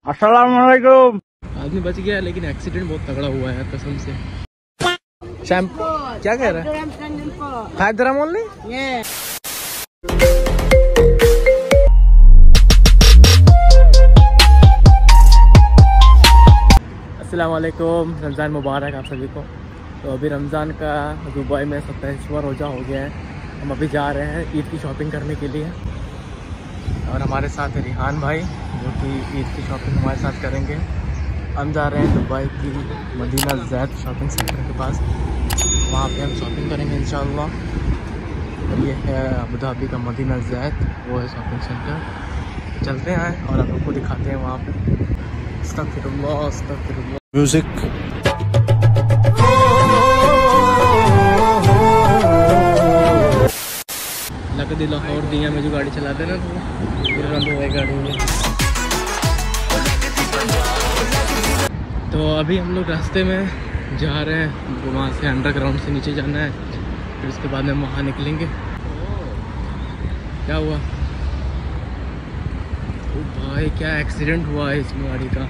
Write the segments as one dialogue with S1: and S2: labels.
S1: अस्सलाम वालेकुम।
S2: आदमी बच गया लेकिन एक्सीडेंट बहुत तगड़ा हुआ है कसम से। शैम्पू क्या कह रहा है? 5 dirham only? अस्सलाम वालेकुम, रमज़ान मुबारक आप सभी को। तो अभी रमज़ान का दुबई में 27वां रोज़ा हो गया है। हम अभी जा रहे हैं ईद की शॉपिंग करने के लिए और हमारे साथ है रिहान भाई जो कि ईद की शॉपिंग हमारे साथ करेंगे। हम जा रहे हैं दुबई की मदीना ज़ैद शॉपिंग सेंटर के पास, वहाँ पे हम शॉपिंग करेंगे इंशाअल्लाह। और ये है अबू धाबी का मदीना ज़ैद, वो है शॉपिंग सेंटर। चलते हैं और आप लोग को दिखाते हैं वहाँ पे। अस्तगफिरुल्लाह अस्तगफिरुल्लाह। म्यूज़िक लकदी लाहौर दिया में जो गाड़ी चलाते हैं ना तो पूरा रंग हुआ है गाड़ी में। तो अभी हम लोग रास्ते में जा रहे हैं, वहाँ से अंडरग्राउंड से नीचे जाना है, फिर उसके बाद में वहाँ निकलेंगे। क्या हुआ? ओ भाई क्या एक्सीडेंट हुआ है इस गाड़ी का।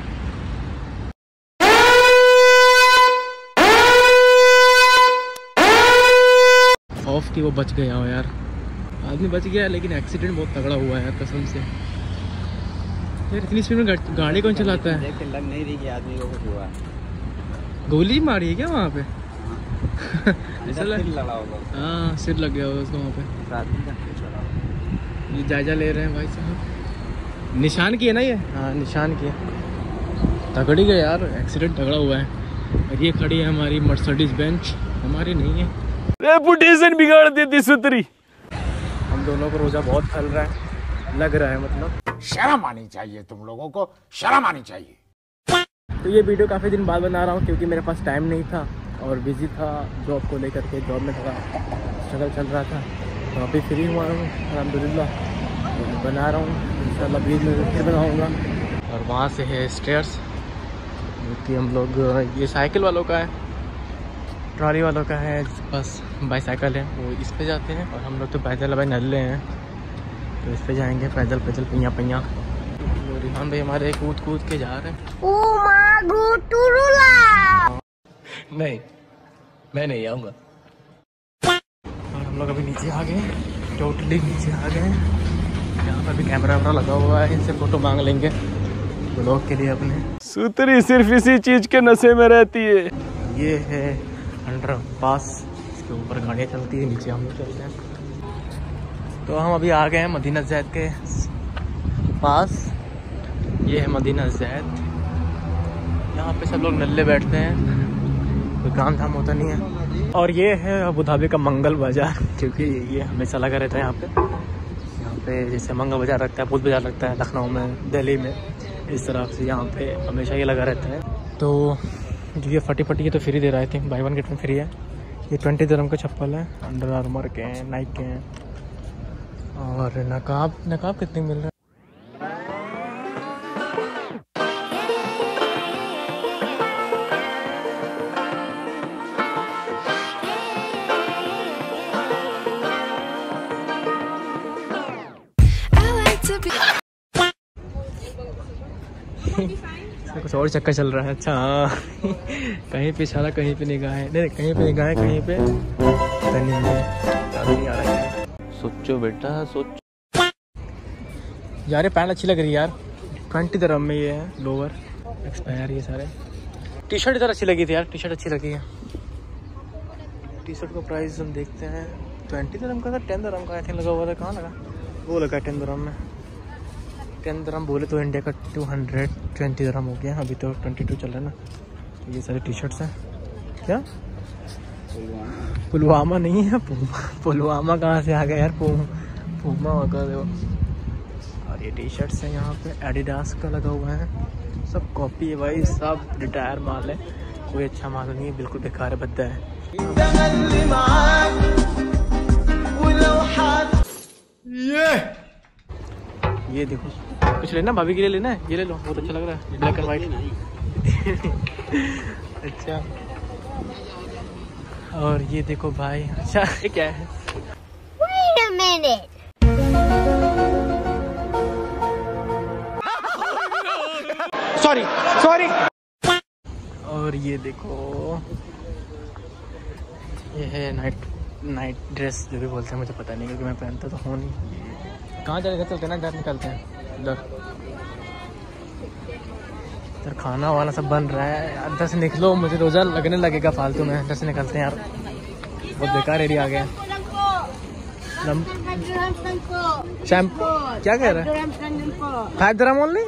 S2: ऑफ की वो बच गया हो यार, आदमी बच गया लेकिन एक्सीडेंट बहुत तगड़ा हुआ है यार कसम से। यार इतनी स्पीड में गाड़ी कौन चलाता है?
S1: देख लग नहीं रही कि आदमी को कुछ हुआ है।
S2: गोली मारी है क्या वहाँ पे?
S1: सिर लगा होगा।
S2: हाँ सिर लग गया होगा उसको वहाँ पे। ये जायजा ले रहे हैं भाई साहब। निशान किए ना ये? हाँ निशान किए। तगड़ी गया यार, एक्सीडेंट तगड़ा हुआ है। और ये खड़ी है हमारी मर्सिडीज बेंच, हमारी नहीं है।
S1: रेपुटेशन बिगाड़ देती सुतरी।
S2: हम दोनों को रोज़ा बहुत फैल रहा है, लग रहा है मतलब।
S3: शर्म आनी चाहिए, तुम लोगों को शर्म आनी चाहिए।
S2: तो ये वीडियो काफ़ी दिन बाद बना रहा हूँ क्योंकि मेरे पास टाइम नहीं था और बिज़ी था जॉब को लेकर के। जॉब में थोड़ा स्ट्रगल चल रहा था, तो अभी फ्री हुआ हूँ अल्हम्दुलिल्लाह, तो बना रहा हूँ इंशाल्लाह बीच में फिर बनाऊँगा। और वहाँ से है स्टेयर्स जो कि हम लोग, ये साइकिल वालों का है, ट्रॉली वालों का है, बस बाईसाइकिल है वो इस पे जाते हैं। और हम लोग तो पैदल भाई नल्ले हैं तो इस पे जाएंगे पैदल पैदल पिया पिया। तो रिहान भाई हमारे कूद कूद के जा रहे हैं।
S1: नहीं मैं नहीं आऊँगा।
S2: और हम लोग अभी नीचे आ गए, टोटली नीचे आ गए। यहाँ पर भी कैमरा वैमरा लगा हुआ है, इनसे फ़ोटो मांग लेंगे ब्लॉग के लिए अपने।
S1: सुतरी सिर्फ इसी चीज के नशे में रहती है।
S2: ये है अंडर पास, इसके ऊपर गाड़ियाँ चलती है, नीचे हम लोग चलते हैं। तो हम अभी आ गए हैं मदीना ज़ैद के पास। ये है मदीना ज़ैद, यहाँ पे सब लोग नल्ले बैठते हैं, कोई काम धाम होता नहीं है। और ये है अबू धाबी का मंगल बाज़ार, क्योंकि ये हमेशा लगा रहता है यहाँ पे जैसे मंगल बाज़ार लगता है, बुध बाज़ार लगता है लखनऊ में, दिल्ली में, इस तरह से यहाँ पे हमेशा ये लगा रहता है। तो जो ये फटी फटी है तो फ्री दे रहा है, थिंक बाई 1 गेट 1 फ्री है। ये 20 dirham का चप्पल है, अंडर आर्मर के हैं, नाइक के हैं। और नकाब कितने मिल रहे हैं? कुछ और चक्कर चल रहा है। अच्छा हाँ कहीं पे इशारा, कहीं पे निगाहें, नहीं कहीं पे निगाहें, कहीं पे पता नहीं आ रहा है। सोचो बेटा सोचो यार, ये पैंट अच्छी लग रही है यार। 20 dirham में ये है, लोअर एक्सपायर ये सारे। टी शर्ट इधर अच्छी लगी थी यार, टी शर्ट अच्छी लगी है। टी शर्ट का प्राइस हम देखते हैं 20 dirham का था, 10 dirham का आई थिंक लगा हुआ था। कहाँ लगा? वो लगा 10 dirham में। 10 dirham बोले तो इंडिया का 220 dirham हो गया, अभी तो 22 चल रहा है ना। तो ये सारे टी शर्ट्स हैं। क्या पुलवामा नहीं है, पुलवामा कहाँ से आ गया यार, पूमा होगा देखो। और ये टी शर्ट्स हैं यहाँ पे, एडिडास का लगा हुआ है, सब कॉपी है भाई, सब रिटायर माल है, कोई अच्छा माल नहीं है, बिल्कुल बेकार है, भद्दा है। ये देखो, कुछ लेना भाभी के लिए लेना है, ये ले लो, बहुत अच्छा लग रहा है, ब्लैक एंड वाइट। अच्छा और ये देखो भाई, अच्छा ये क्या है?
S4: Wait a minute.
S2: Sorry sorry. और ये देखो, ये है नाइट ड्रेस जो भी बोलते हैं, मुझे पता नहीं क्योंकि मैं पहनता तो हूँ नहीं। कहाँ चले चलते हैं ना, इधर निकलते हैं। इधर खाना वाना सब बन रहा है। अंदर से निकलो, मुझे रोजा लगने लगेगा फालतू में। अंदर से निकलते हैं यार, बहुत बेकार एरिया आ गया। शैम्पू क्या कह रहा है? 5 dirham ओनली।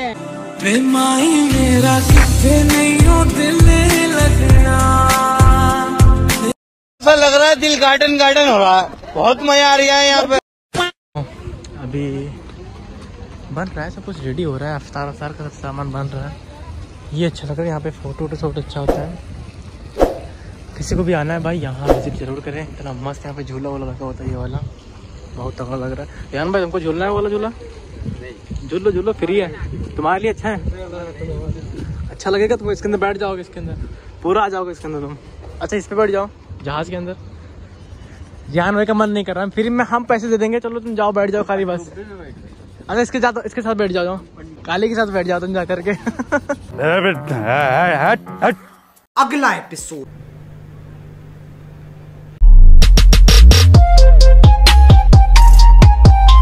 S5: ऐसा लग रहा है दिल गार्डन गार्डन हो रहा है, बहुत मजा आ रहा है यहाँ पे।
S2: अभी बन रहा है, सब कुछ रेडी हो रहा है। अफ्तार का सब सामान बन रहा है। ये अच्छा लग रहा है, यहाँ पे फोटो शूट अच्छा होता है। किसी को भी आना है भाई, यहाँ विजिट जरूर करें। इतना मस्त यहाँ पे झूला वूला लगा होता है, ये वाला बहुत तगड़ा लग रहा है। यान भाई तुमको झूलना है वाला झूला? झूलो फ्री है तुम्हारे लिए, अच्छा है। अच्छा लगेगा तुमको, इसके अंदर बैठ जाओगे, इसके अंदर पूरा आ जाओगे इसके अंदर तुम। अच्छा इस पे बैठ जाओ, जहाज के अंदर। यान भाई का मन नहीं कर रहा है, फिर में हम पैसे दे देंगे, चलो तुम जाओ बैठ जाओ खाली बस। अच्छा इसके साथ बैठ जाओ, काली के साथ बैठ जाओ तुम जा करके।
S5: अगला एपिसोड